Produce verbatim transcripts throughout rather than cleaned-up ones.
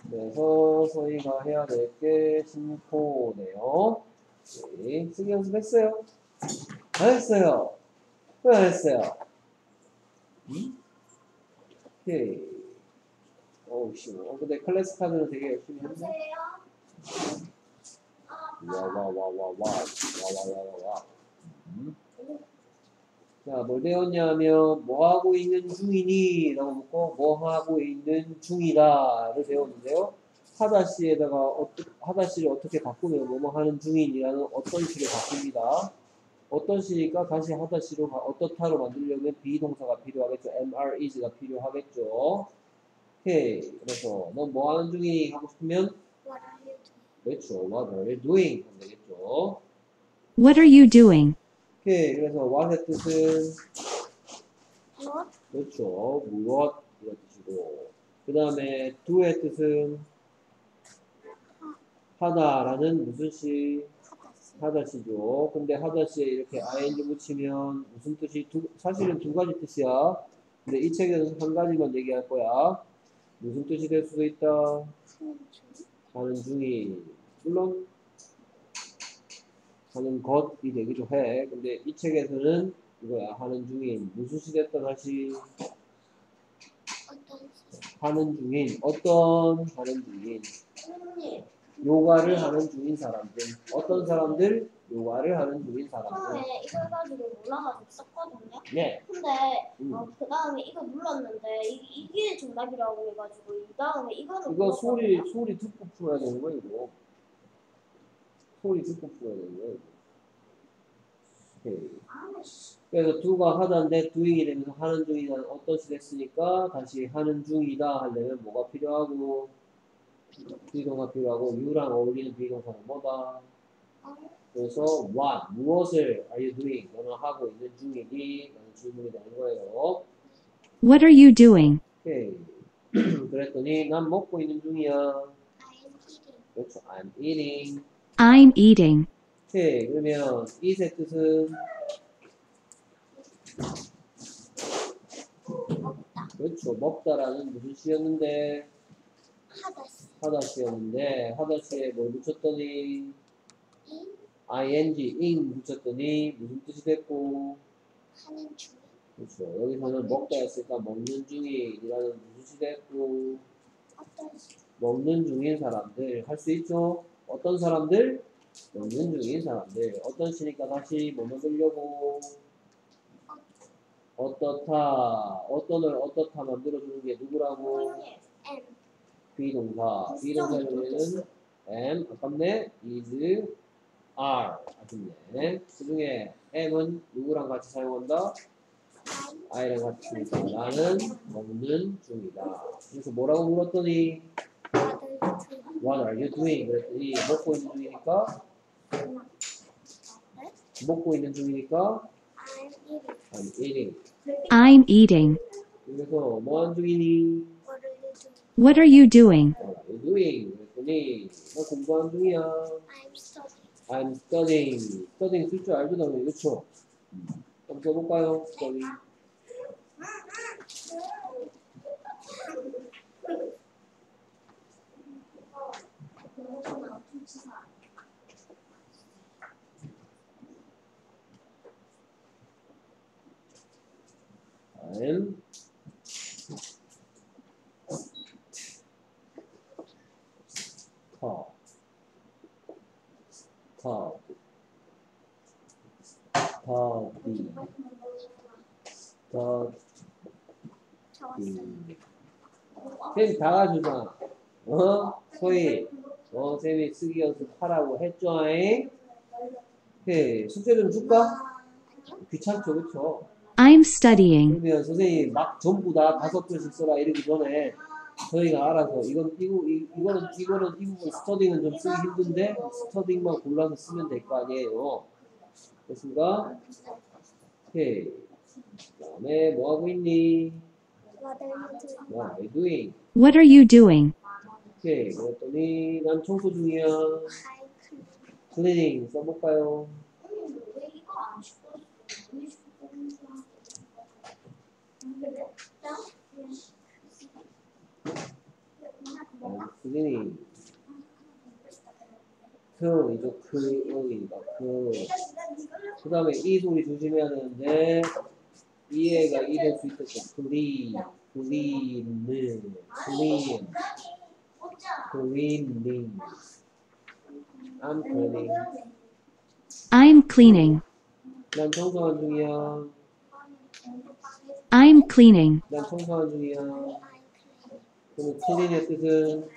그래서 저희가 해야 될 게 심포네요. 네, 쓰기 연습했어요? 안 했어요? 왜 안 했어요? 음? 오케이. 어우, 씨. 어, 근데 클래스 카드는 되게 열심히 했네. 와, 와, 와, 와, 와. 와, 와, 와, 와, 와. 음. 자, 뭘 배웠냐면, 뭐 하고 있는 중이니? 라고 묻고, 뭐 하고 있는 중이다를 배웠는데요. 하다시에다가, 어떠, 하다시를 어떻게 바꾸면, 뭐뭐 하는 중이니라는 어떤 시를 바꿉니다. 어떤 시니까 다시 하다시로, 어떻다로 만들려면 비동사가 필요하겠죠. 엠-알 is가 필요하겠죠. 오케이. 그래서, 넌 뭐 하는 중이? 하고 싶으면, 그렇죠. What are you doing? 하면 되겠죠. What are you doing? 오케이. 그래서 what의 뜻은, 그렇죠. 무엇 이런 뜻이고. 그 다음에 do의 뜻은 하다라는 무슨 시? 하다시죠. 근데 하다시에 이렇게 ing 붙이면 무슨 뜻이? 두, 사실은 두 가지 뜻이야. 근데 이 책에서는 한 가지만 얘기할 거야. 무슨 뜻이 될 수도 있다. 하는 중이. 물론 하는 것이 되기도 해. 근데 이 책에서는 이거야. 하는 중인. 무슨 시 됐다 다시. 하는 중인. 어떤 하는 중인. 요가를 하는 중인 사람들. 어떤 사람들? 요가를 하는 중인 사람들. 처음에 이걸 가지고 몰라가지고 썼거든요. 네. 근데 음. 어, 그 다음에 이거 눌렀는데 이, 이게 정답이라고 해가지고 이 다음에 이거는 이거 소리, 눌렀거든요. 소리 듣고 풀어야 되는 거야, 이거. 소리 듣고 풀어야 되는 거야, 이거. 오케이. 그래서 do가 하다인데 doing이 되면서 하는 중이라는 어떤 시 됐으니까 다시 하는 중이다 하려면 뭐가 필요하고 비동사 필요하고 you랑 어울리는 비동사는 뭐다? 그래서 what, 무엇을 are you doing? 너는 하고 있는 중이니? 라는 질문이 되는 거예요. What are you doing? 오케이. 그랬더니 난 먹고 있는 중이야. 그렇죠. I'm eating. I'm eating. 오케이. 그러면 eat의 뜻은 그렇죠. 먹다라는 무슨 시였는데 하다시 하다시였는데 하다시에 뭘 붙였더니 ing, ing 붙였더니 무슨 뜻이 됐고 하는 중 그렇죠. 여기서는 먹다 했으니까 먹는 중이라는 무슨 시 됐고 어떤 시 먹는 중인 사람들 할 수 있죠? 어떤 사람들? 먹는 중인 사람들 어떤 시니까 다시 뭐 만들려고 어떻다 어떤을 어떻다 만들어주는 게 누구라고? M 비동사 비동사 중에는 am 아깝네 is are 아쉽네 그 중에 am은 누구랑 같이 사용한다? I랑 같이 쓰니까 나는 먹는 중이다 그래서 뭐라고 물었더니 What are you doing? 그랬더니 먹고 있는 중이니까 먹고 있는 중이니까 I'm eating. I'm eating I'm eating. 그래서 뭐 하는 중이니? What are you doing? What are you doing? What are you doing? 그랬더니 나 공부하는 중이야 I'm studying. I'm studying studying 쓸 줄 알죠 당연히 그렇죠? 한번 써볼까요? study I'm 터 터 더디 더디 쌤 다 가주잖아 어? 소희 어 쌤이 쓰기 연습하라고 했죠잉? 오케이 숙제 좀 줄까? 귀찮죠 그쵸? I'm studying. 그러면 선생님이 막 전부 다 다섯 글씩 써라 이러기 전에 저희가 알아서 이건 이거 이, 이거는 이거는 이 부분 스터딩은 좀 쓰기 힘든데 스터딩만 골라서 쓰면 될 거 아니에요. 됐습니까? 오케이. 그다음에 뭐 하고 있니? What are you doing? What are you doing? What are you doing? 오케이. 그랬더니 난 청소 중이야. I'm 선생님 써볼까요? 왜 이거 안 시켜? 왜 시켜? cleaning. 클이죠. 클이니까 그. 그 다음에 이 소리 조심해야 되는데 이 애가 이 될 수 있겠죠. clean, clean, clean, cleaning. I'm cleaning. I'm cleaning. 난 청소하는 중이야. I'm cleaning. 난 청소하는 중이야. 그럼 clean의 뜻은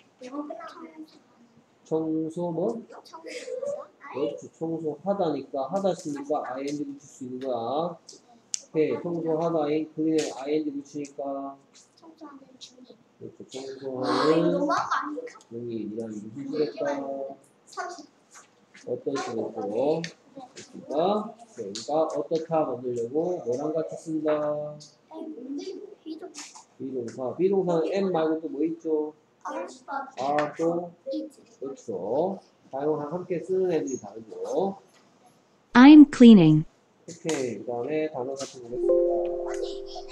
청소 뭐? 그렇지. 청소하다니까 하다시니까 ing 붙일 수 있는 거야. 오케이. 청소하다에 clean에 ing 붙이니까 청소하는 중이. 그렇죠. 와, 이거 청소하는 너무한 거 아닙니까? 중이라는 무슨 뜻일까? 삼십. 어떤 식으로 됐습니까? 그러니까 어떻다 만들려고 뭐랑 같이 쓴다. 비도 비동사. 비동사는 M 말고 또 뭐 있죠? 알스파 are 또 이지. 그렇죠. 사용랑 함께 쓰는 애들이 다르죠. I'm cleaning. 오케이. 그 다음에 단어 같은 거 보겠습니다. 언니 이기네.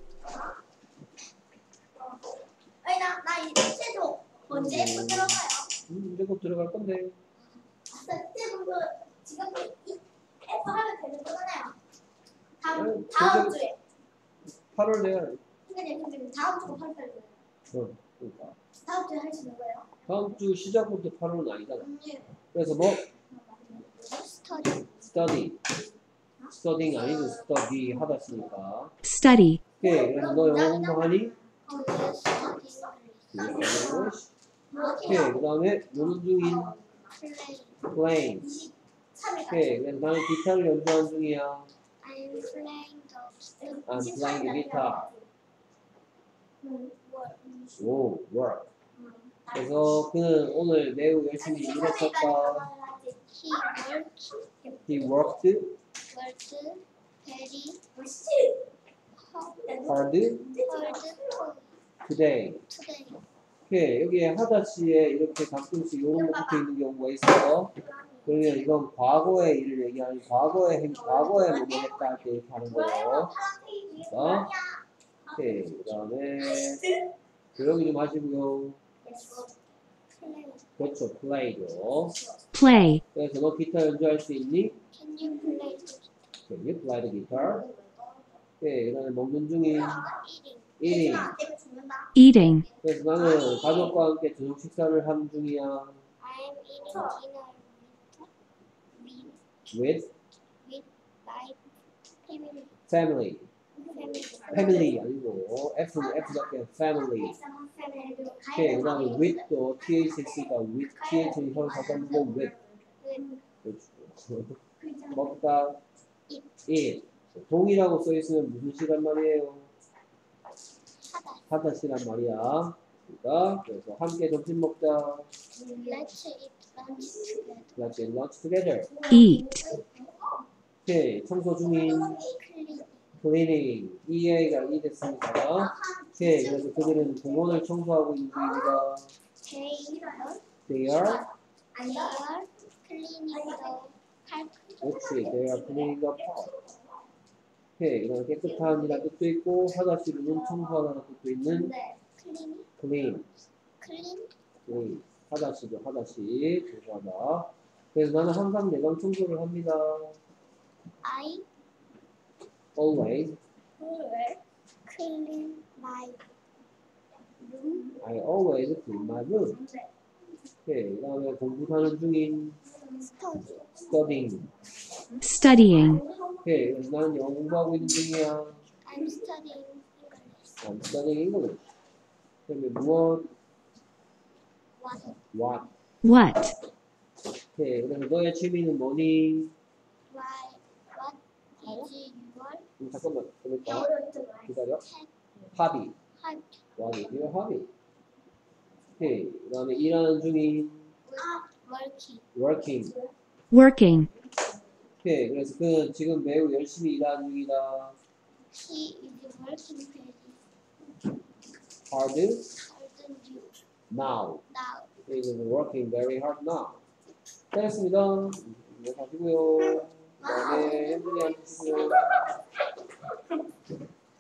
아니 나나 이제 도 언제 F 들어가요? 음, 이제 곧 들어갈 건데. F도 지금 이 F 하면 되는 거잖아요. 다음 아니, 다음 그게- 주에. 팔월 내야. 선생님 선생님 다음 주가 팔 팔. 어, 그러니까. 다음 주에 할 수 있는 거예요? 다음 주 시작부터 팔월은 아니잖아. 언니 그래서 뭐? 스터디. study. studying 아니고 study 하다 쓰니까. Study. 오케이. 그래서 너 영어 공부하니? 거기에 스터디. 오케이. 그 다음에 노는 중인 플레이. playing. 이십삼 일. 오케이. 그래서 나는 기타를 연주하는 중이야. I'm playing the. I'm playing the guitar. 음, 뭘? 오, work. 그래서 그는 오늘 매우 열심히 일했었다. He worked. He worked worked very hard hard today. today. 오케이. 여기에 하다시에 이렇게 가끔씩 이런 거 붙어 있는 경우가 있어요. 그러면 이건 과거의 일을 얘기하는 과거의 행, 과거에 뭐 했다 할 때 이렇게 하는 거예요. 자, 오케이. 그 다음에 조용히 좀 하시고요. 그렇죠. play죠. Play. 그래서 너 기타 연주할 수 있니? Can you play the Can you play the guitar? 오케이. 그 다음에 먹는 중인 eating? eating. Eating. 그래서 나는 가족과 함께 저녁 식사를 하는 중이야. I'm eating dinner with with with my family. family. family. family 아니고 F는 F답게 family. 오케이. 그 다음에 with도 th 쓰니까 with th는 혀를 잡아주고 with. 그렇죠. 먹다 eat. 동이라고 써있으면 무슨 시란 말이에요? 하다시란 말이야. 그러니까 그래서 함께 점심 먹자. Let's eat lunch together. Let's eat lunch together. Eat. 오케이. 청소 중인 Clean. cleaning. 이해가 이 됐으니까. 오케이. 그래서 그들은 공원을 청소하고 있는 중입니다. They They are are cleaning the park. 그렇지. They are cleaning the park. 오케이. 이런 깨끗한이라는 뜻도 있고 하다시로는 청소하다는 뜻도 있는 Clean. clean. Clean. clean. 하다시도 하다시 청소하다. 그래서 나는 항상 내방 청소를 합니다. I Always. will clean my room. I always clean my room. 오케이. 그 다음에 공부하는 중인 Study. studying. Studying. 오케이. 그래서 나는 영어 공부하고 있는 중이야. I'm studying English. I'm studying English. 그다음에 무엇? What? What? What? 오케이. 그래서 너의 취미는 뭐니? Why? What is your 음, 잠깐만. 그러니까 hobby? 기다려. hobby. What is your hobby? 오케이. 그 다음에 일하는 중인 Working. working. Working. 오케이. 그래서 그는 지금 매우 열심히 일하는 중이다. He is working very hard hard now. now. He is working very hard now. 됐습니다. 이거 가시고요. 그 다음에 햄들이 앉으시고요.